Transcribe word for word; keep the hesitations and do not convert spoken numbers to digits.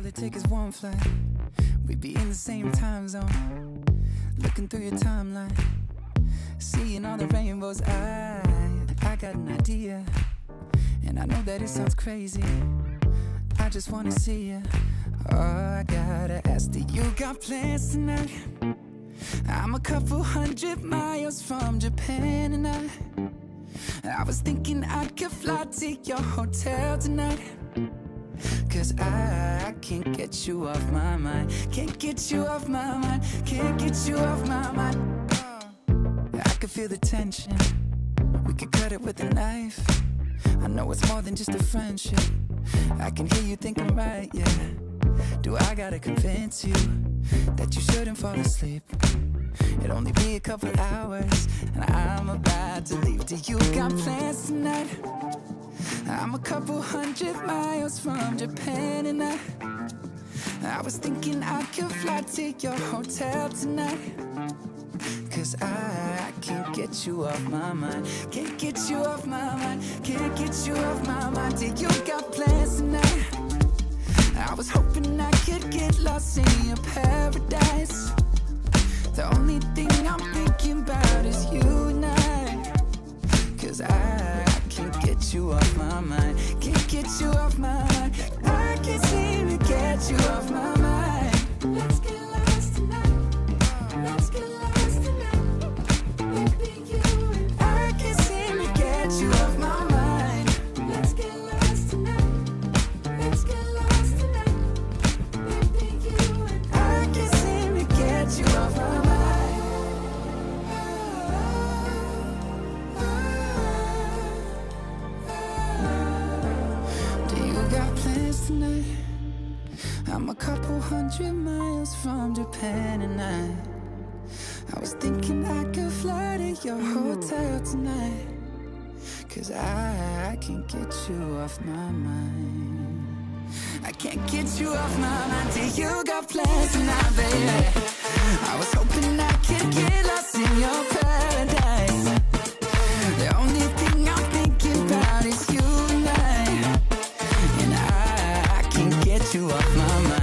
All it takes is one flight, we'd be in the same time zone. Looking through your timeline, seeing all the rainbows. I, I got an idea, and I know that it sounds crazy. I just wanna see you. Oh, I gotta ask, do you got plans tonight? I'm a couple hundred miles from Japan, and I I was thinking I could fly to your hotel tonight. Cause I, I can't get you off my mind. Can't get you off my mind. Can't get you off my mind. I could feel the tension, we could cut it with a knife. I know it's more than just a friendship. I can hear you thinking, right, yeah. Do I gotta convince you that you shouldn't fall asleep? It'll only be a couple hours, and I'm about to leave. Do you got plans tonight? I'm a couple hundred miles from Japan, and I I was thinking I could fly to your hotel tonight. Cause I, I can't get you off my mind. Can't get you off my mind. Can't get you off my mind. Do you got plans tonight? I was hoping I could get lost in your paradise. The only thing I'm thinking about is you and I. Cause I, I can't get you off my mind. Can't get you off my mind. I can't seem to get you off my mind. Let's get lost tonight. Let's get lost tonight. Baby, you and I can't seem to get you off my mind. Let's get lost tonight. Let's get lost tonight. Baby, you and I can't seem to get you off my mind. Tonight, I'm a couple hundred miles from Japan, and I I was thinking I could fly to your hotel tonight. Cause I, I can't get you off my mind. I can't get you off my mind. Do you got plans tonight, baby? I was hoping I could get lost in your paradise. The only thing I'm thinking about is you and I. And I, I can't get you off my mind.